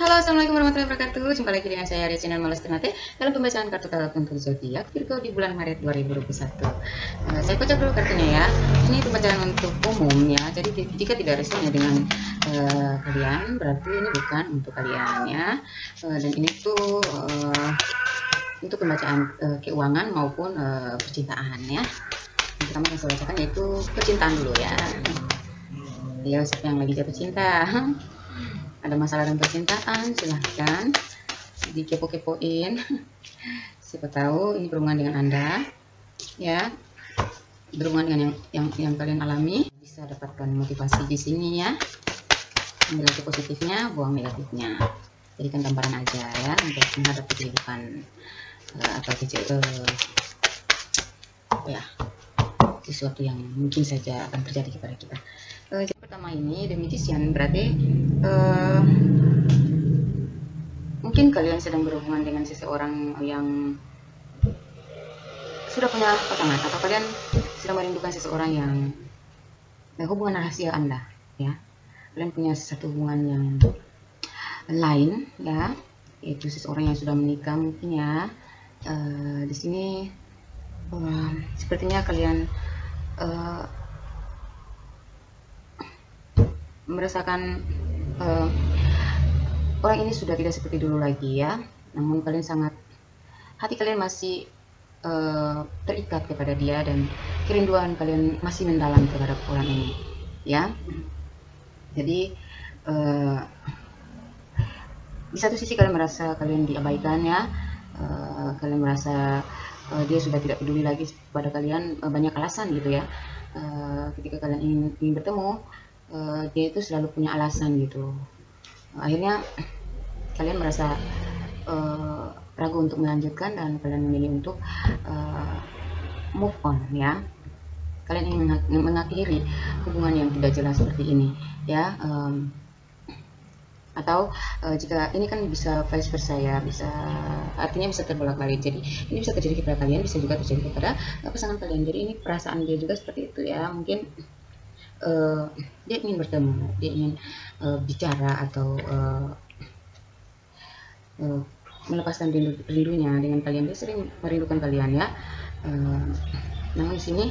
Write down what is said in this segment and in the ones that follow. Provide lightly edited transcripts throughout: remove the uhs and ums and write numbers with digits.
Halo, assalamualaikum warahmatullahi wabarakatuh. Jumpa lagi dengan saya di channel Malas Ternate dalam pembacaan kartu tarot untuk zodiak Virgo di bulan Maret 2021. Saya kocok dulu kartunya ya. Ini pembacaan untuk umum ya. Jadi jika tidak resonnya dengan kalian, berarti ini bukan untuk kalian ya. Dan ini tuh untuk pembacaan keuangan maupun percintaan ya. Yang pertama yang saya bacakan yaitu percintaan dulu ya. Ya, siapa yang lagi jatuh cinta? Ada masalah dalam percintaan, silahkan dikepo-kepoin. Siapa tahu ini berhubungan dengan Anda ya, berhubungan dengan yang kalian alami. Bisa dapatkan motivasi di sini ya, ambil lagi positifnya, buang negatifnya, jadikan gambaran aja ya untuk menghadapi kehidupan ya, sesuatu yang mungkin saja akan terjadi kepada kita. Yang pertama ini The Magician, berarti mungkin kalian sedang berhubungan dengan seseorang yang sudah punya pasangan, atau kalian sedang merindukan seseorang yang hubungan rahasia Anda ya. Kalian punya satu hubungan yang lain ya, yaitu seseorang yang sudah menikah mungkin ya. Di sini sepertinya kalian merasakan orang ini sudah tidak seperti dulu lagi ya, namun hati kalian masih terikat kepada dia, dan kerinduan kalian masih mendalam terhadap orang ini ya. Jadi di satu sisi kalian merasa kalian diabaikan ya, kalian merasa dia sudah tidak peduli lagi pada kalian, banyak alasan gitu ya. Ketika kalian ingin bertemu, dia itu selalu punya alasan gitu. Akhirnya kalian merasa ragu untuk melanjutkan, dan kalian memilih untuk move on ya. Kalian ingin mengakhiri hubungan yang tidak jelas seperti ini ya. Atau jika ini kan bisa vice versa ya, artinya bisa terbolak-balik. Jadi ini bisa terjadi kepada kalian, bisa juga terjadi kepada pasangan kalian. Jadi ini perasaan dia juga seperti itu ya. Mungkin dia ingin bertemu, dia ingin bicara atau melepaskan rindunya dengan kalian. Dia sering merindukan kalian ya. Namun di sini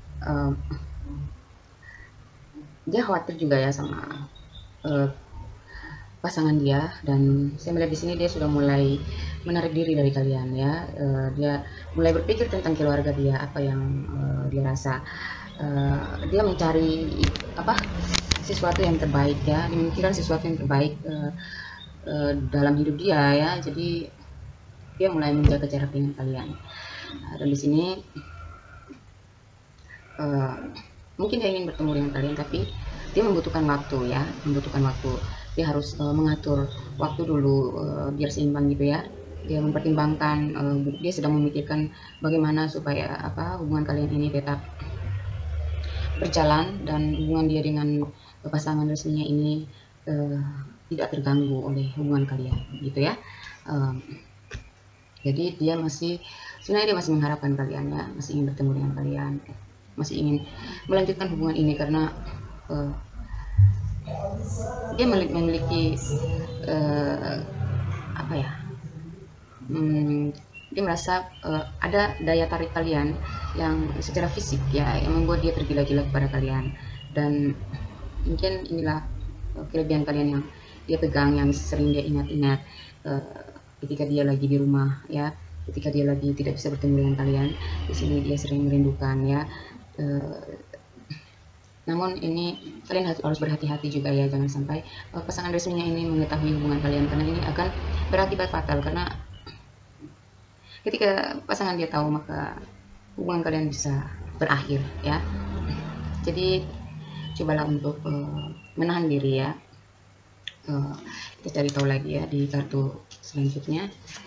dia khawatir juga ya sama pasangan dia, dan saya melihat di sini dia sudah mulai menarik diri dari kalian ya. Dia mulai berpikir tentang keluarga dia, apa yang dia rasa. Dia mencari sesuatu yang terbaik ya, memikirkan sesuatu yang terbaik dalam hidup dia ya. Jadi dia mulai menjaga jarak dengan kalian. Dan di sini mungkin dia ingin bertemu dengan kalian, tapi dia membutuhkan waktu ya, dia harus mengatur waktu dulu biar seimbang gitu ya. Dia mempertimbangkan, dia sedang memikirkan bagaimana supaya hubungan kalian ini tetap berjalan, dan hubungan dia dengan pasangan resminya ini tidak terganggu oleh hubungan kalian gitu ya. Jadi sebenarnya dia masih mengharapkan kalian ya, masih ingin bertemu dengan kalian, masih ingin melanjutkan hubungan ini, karena dia memiliki dia merasa ada daya tarik kalian yang secara fisik ya, yang membuat dia tergila-gila kepada kalian. Dan mungkin inilah kelebihan kalian yang dia pegang, yang sering dia ingat-ingat ketika dia lagi di rumah ya, ketika dia lagi tidak bisa bertemu dengan kalian. Di sini dia sering merindukan ya. Namun ini kalian harus berhati-hati juga ya, jangan sampai pasangan resminya ini mengetahui hubungan kalian, karena ini akan berakibat fatal. Karena ketika pasangan dia tahu, maka hubungan kalian bisa berakhir ya. Jadi cobalah untuk menahan diri ya. Kita cari tahu lagi ya di kartu selanjutnya.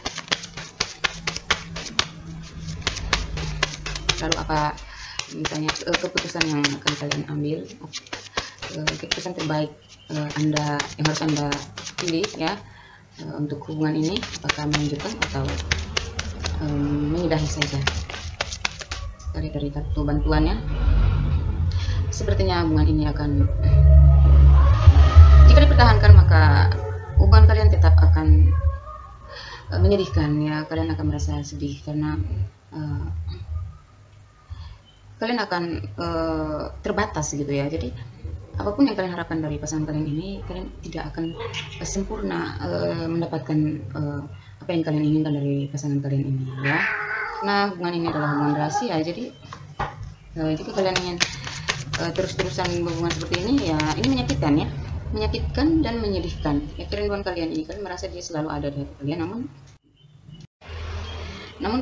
Lalu apa misalnya keputusan yang akan kalian ambil, keputusan terbaik yang harus Anda pilih ya untuk hubungan ini, apakah melanjutkan atau menyudahi saja. Dari kartu bantuannya, sepertinya hubungan ini akan, jika dipertahankan, maka hubungan kalian tetap akan menyedihkan ya, kalian akan merasa sedih karena kalian akan terbatas gitu ya. Jadi apapun yang kalian harapkan dari pasangan kalian ini, kalian tidak akan sempurna mendapatkan apa yang kalian inginkan dari pasangan kalian ini ya. Nah, hubungan ini adalah hubungan rahasia, jadi jika kalian ingin terus-terusan hubungan seperti ini ya, ini menyakitkan ya, menyakitkan dan menyedihkan ya. Kerinduan kalian ini, kalian merasa dia selalu ada di hati kalian, namun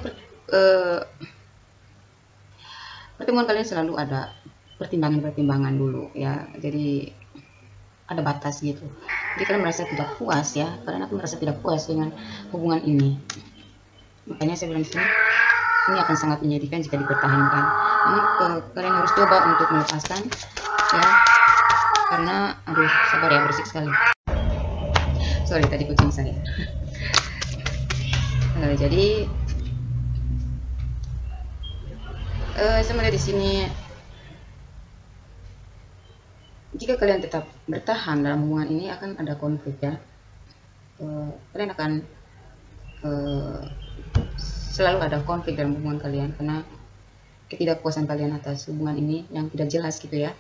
pertemuan kalian selalu ada pertimbangan-pertimbangan dulu ya, jadi ada batas gitu. Jadi kalian merasa tidak puas ya, kalian akan merasa tidak puas dengan hubungan ini. Makanya saya bilang ini akan sangat menyedihkan jika dipertahankan. Namun kalian harus coba untuk melepaskan ya, karena aduh sabar ya, berisik sekali. Sorry, tadi kucing saya. Jadi saya melihat di sini, jika kalian tetap bertahan dalam hubungan ini akan ada konflik ya. Kalian akan selalu ada konflik dalam hubungan kalian karena ketidakpuasan kalian atas hubungan ini yang tidak jelas gitu ya.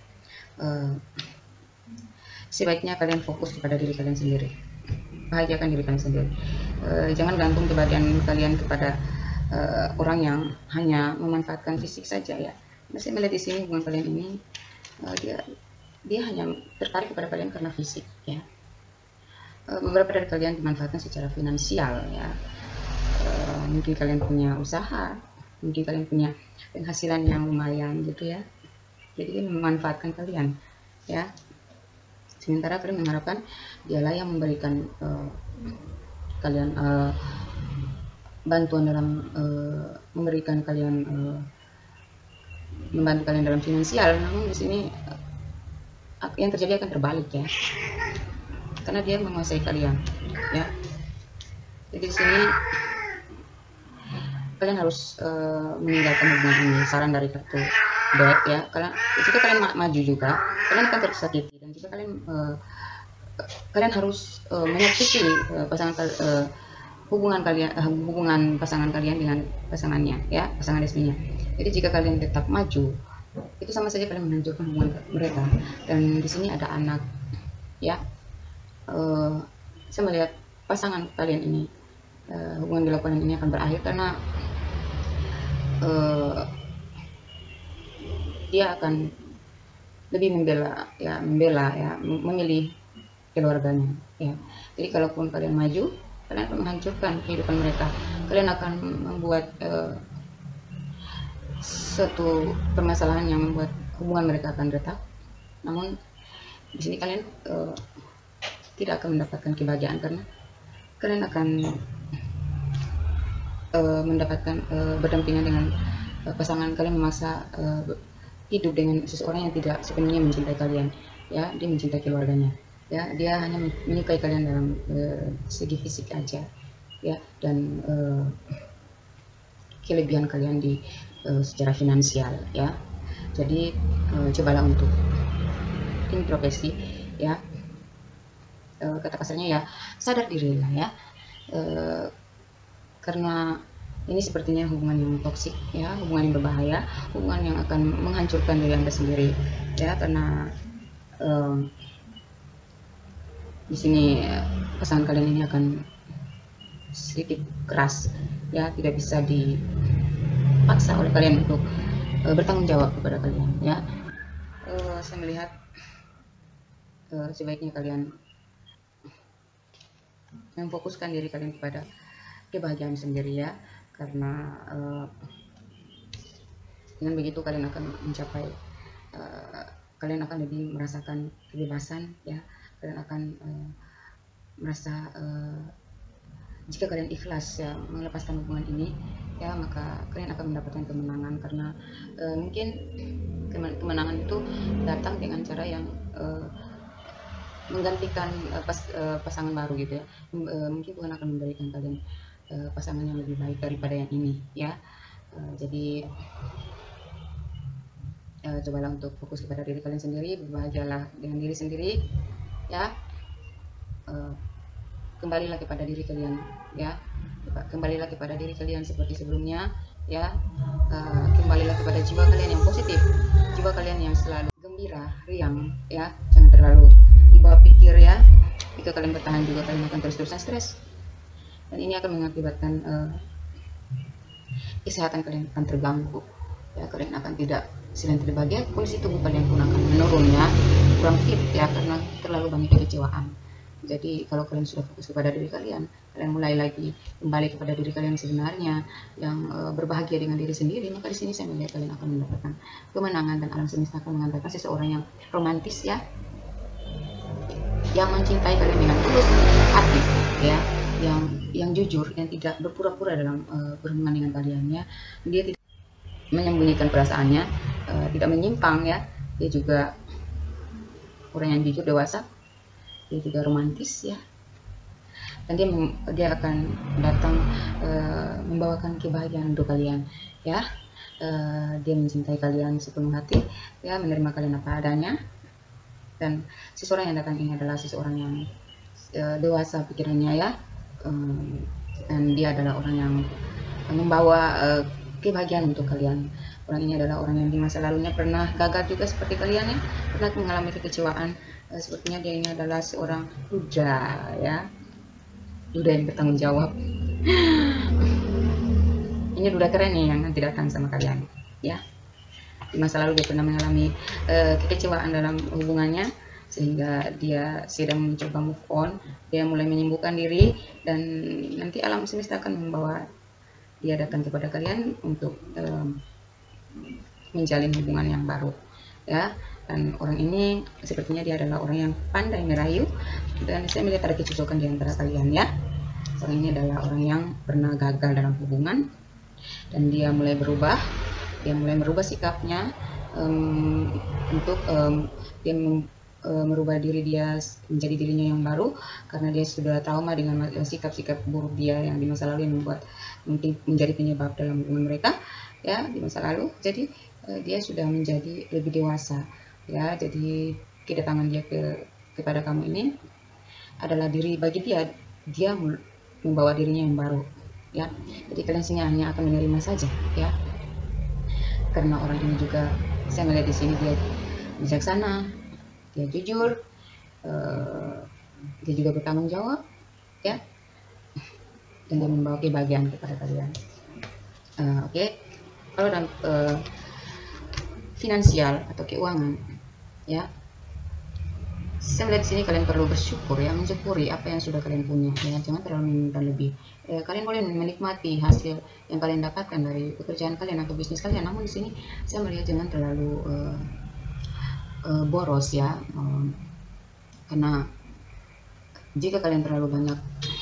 Sebaiknya kalian fokus kepada diri kalian sendiri, bahagiakan diri kalian sendiri. Jangan gantung kebahagiaan kalian kepada orang yang hanya memanfaatkan fisik saja ya. Saya melihat di sini hubungan kalian ini dia hanya tertarik kepada kalian karena fisik ya. Beberapa dari kalian dimanfaatkan secara finansial ya. Mungkin kalian punya usaha, mungkin kalian punya penghasilan yang lumayan gitu ya, jadi dia memanfaatkan kalian ya. Sementara kalian mengharapkan dialah yang memberikan kalian bantuan dalam memberikan kalian membantu kalian dalam finansial. Namun di sini yang terjadi akan terbalik ya, karena dia menguasai kalian ya. Jadi di sini kalian harus meninggalkan hubungan ini. Saran dari kartu deck ya, jika kalian maju juga kalian akan tersakiti, dan jika kalian harus menyakiti hubungan pasangan kalian dengan pasangannya ya, pasangan resminya. Jadi jika kalian tetap maju, itu sama saja kalian menghancurkan hubungan mereka. Dan di sini ada anak ya. Saya melihat pasangan kalian ini, hubungan dilakukan ini akan berakhir karena dia akan lebih membela ya, memilih keluarganya ya. Jadi kalaupun kalian maju, kalian akan menghancurkan kehidupan mereka. Kalian akan membuat suatu permasalahan yang membuat hubungan mereka akan retak. Namun di sini kalian tidak akan mendapatkan kebahagiaan karena kalian akan mendapatkan berdampingan dengan pasangan kalian, memaksa hidup dengan seseorang yang tidak sepenuhnya mencintai kalian ya. Dia mencintai keluarganya ya, dia hanya menyukai kalian dalam segi fisik aja ya, dan kelebihan kalian di secara finansial ya. Jadi cobalah untuk introspeksi ya, kata kasarnya ya, sadar diri lah ya. Karena ini sepertinya hubungan yang toksik ya, hubungan yang berbahaya, hubungan yang akan menghancurkan diri Anda sendiri ya. Karena di sini pasangan kalian ini akan sedikit keras ya, tidak bisa dipaksa oleh kalian untuk bertanggung jawab kepada kalian ya. Saya melihat sebaiknya kalian memfokuskan diri kalian kepada kebahagiaan sendiri ya, karena dengan begitu kalian akan mencapai, kalian akan lebih merasakan kebebasan ya. Kalian akan merasa jika kalian ikhlas ya melepaskan hubungan ini ya, maka kalian akan mendapatkan kemenangan. Karena mungkin kemenangan itu datang dengan cara yang menggantikan pasangan baru gitu ya. Mungkin Tuhan akan memberikan kalian pasangan yang lebih baik daripada yang ini ya. Jadi cobalah untuk fokus kepada diri kalian sendiri, berbahagialah dengan diri sendiri ya. kembalilah kepada diri kalian ya, kembalilah kepada diri kalian seperti sebelumnya ya. Kembalilah kepada jiwa kalian yang positif, jiwa kalian yang selalu gembira, riang ya, jangan terlalu dibawa pikir ya. Jika kalian bertahan juga kalian akan terus-terusan stres, dan ini akan mengakibatkan kesehatan kalian akan terganggu ya. Kalian akan tidak, selain tidak bahagia, kondisi tubuh kalian pun akan menurun ya, kurang fit ya, karena terlalu banyak kekecewaan. Jadi kalau kalian sudah fokus kepada diri kalian, kalian mulai lagi kembali kepada diri kalian sebenarnya, yang berbahagia dengan diri sendiri, maka di sini saya melihat kalian akan mendapatkan kemenangan, dan alam semesta akan mengantarkan seseorang yang romantis ya, yang mencintai kalian dengan tulus hati ya, yang jujur, yang tidak berpura-pura dalam berhubungan dengan kalian ya. Dia tidak menyembunyikan perasaannya, tidak menyimpang ya. Dia juga orang yang jujur, dewasa, dia juga romantis ya, dan dia akan datang membawakan kebahagiaan untuk kalian ya. Dia mencintai kalian sepenuh hati ya, menerima kalian apa adanya, dan seseorang yang datang ini adalah seseorang yang dewasa pikirannya ya, dan dia adalah orang yang membawa kebahagiaan untuk kalian. Orang ini adalah orang yang di masa lalunya pernah gagal juga seperti kalian ya, pernah mengalami kekecewaan. Sepertinya dia ini adalah seorang duda ya, duda yang bertanggung jawab. Ini duda keren nih yang nanti datang sama kalian ya. Di masa lalu dia pernah mengalami kekecewaan dalam hubungannya, sehingga dia sedang mencoba move on, dia mulai menyembuhkan diri, dan nanti alam semesta akan membawa dia datang kepada kalian untuk menjalin hubungan yang baru ya. Dan orang ini sepertinya dia adalah orang yang pandai merayu, dan saya melihat ada kecocokan di antara kalian ya. Orang ini adalah orang yang pernah gagal dalam hubungan, dan dia mulai berubah, dia mulai merubah sikapnya untuk dia merubah diri dia menjadi dirinya yang baru, karena dia sudah trauma dengan sikap-sikap buruk dia yang di masa lalu, yang membuat mungkin menjadi penyebab dalam hubungan mereka ya di masa lalu. Jadi dia sudah menjadi lebih dewasa ya. Jadi kedatangan dia kepada kamu ini adalah diri bagi dia, dia membawa dirinya yang baru ya. Jadi kalian sini hanya akan menerima saja ya, karena orang ini juga saya melihat di sini dia bijaksana, dia jujur, dia juga bertanggung jawab ya, dan dia membawa kebahagiaan kepada kalian. Oke. Kalau dalam finansial atau keuangan ya, saya melihat di sini kalian perlu bersyukur ya, mensyukuri apa yang sudah kalian punya ya, jangan terlalu meminta lebih. Kalian boleh menikmati hasil yang kalian dapatkan dari pekerjaan kalian atau bisnis kalian, namun di sini saya melihat jangan terlalu boros ya, karena jika kalian terlalu banyak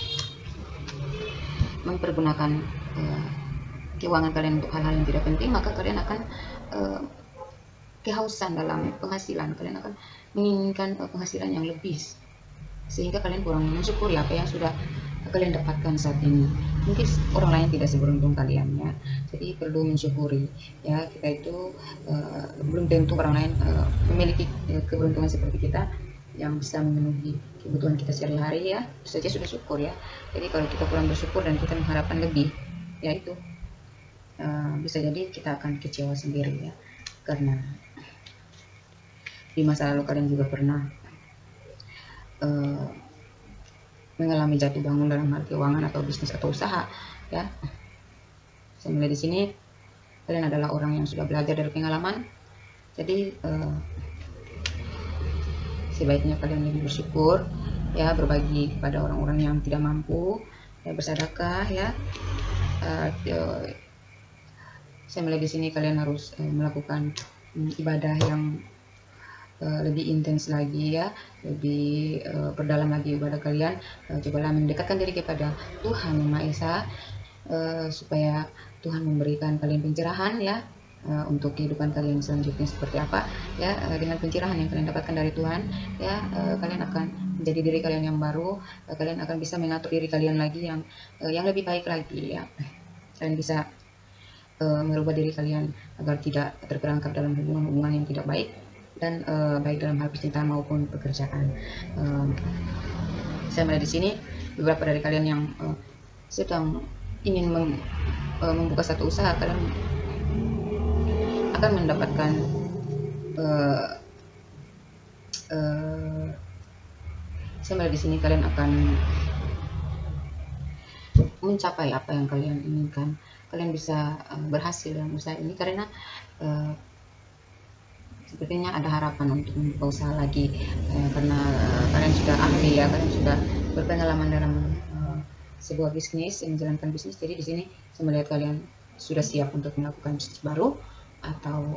mempergunakan keuangan kalian untuk hal-hal yang tidak penting, maka kalian akan kehausan dalam penghasilan, kalian akan menginginkan penghasilan yang lebih, sehingga kalian kurang mensyukuri apa yang sudah kalian dapatkan saat ini. Mungkin orang lain tidak seberuntung kalian ya, jadi perlu mensyukuri ya. Kita itu belum tentu orang lain memiliki keberuntungan seperti kita yang bisa memenuhi kebutuhan kita sehari-hari ya, itu saja sudah syukur ya. Jadi kalau kita kurang bersyukur dan kita mengharapkan lebih, ya itu bisa jadi kita akan kecewa sendiri ya, karena di masa lalu kalian juga pernah mengalami jatuh bangun dalam hal keuangan atau bisnis atau usaha ya. Saya melihat di sini kalian adalah orang yang sudah belajar dari pengalaman, jadi sebaiknya kalian lebih bersyukur ya, berbagi kepada orang-orang yang tidak mampu ya, bersedekah ya. Saya melihat di sini kalian harus melakukan ibadah yang lebih intens lagi ya, lebih perdalam lagi ibadah kalian. Cobalah mendekatkan diri kepada Tuhan Yang Maha Esa, supaya Tuhan memberikan kalian pencerahan ya, untuk kehidupan kalian selanjutnya seperti apa ya. Dengan pencerahan yang kalian dapatkan dari Tuhan ya, kalian akan menjadi diri kalian yang baru, kalian akan bisa mengatur diri kalian lagi yang lebih baik lagi ya. Kalian bisa merubah diri kalian agar tidak terperangkap dalam hubungan-hubungan yang tidak baik, dan baik dalam hal percintaan maupun pekerjaan. Saya melihat di sini beberapa dari kalian yang sedang ingin membuka satu usaha, kalian akan mendapatkan saya melihat di sini kalian akan mencapai apa yang kalian inginkan. Kalian bisa berhasil dalam usaha ini karena sepertinya ada harapan untuk membuka usaha lagi, karena kalian sudah ahli ya, kalian sudah berpengalaman dalam sebuah bisnis, menjalankan bisnis. Jadi di sini saya melihat kalian sudah siap untuk melakukan bisnis baru, atau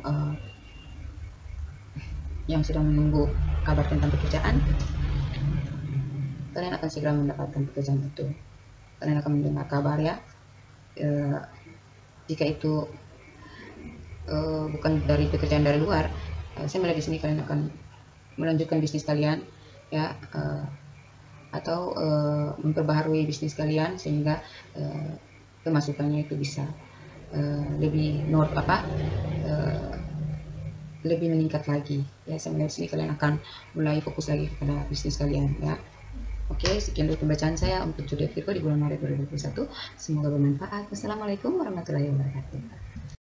yang sedang menunggu kabar tentang pekerjaan. Kalian akan segera mendapatkan pekerjaan itu. Kalian akan mendengar kabar ya, jika itu bukan dari pekerjaan dari luar. Saya melihat di sini kalian akan melanjutkan bisnis kalian ya, atau memperbaharui bisnis kalian sehingga pemasukannya itu bisa lebih lebih meningkat lagi ya. Saya melihat di sini kalian akan mulai fokus lagi kepada bisnis kalian ya. Oke, sekian dulu pembacaan saya untuk zodiak Virgo di bulan Maret 2021. Semoga bermanfaat. Wassalamualaikum warahmatullahi wabarakatuh.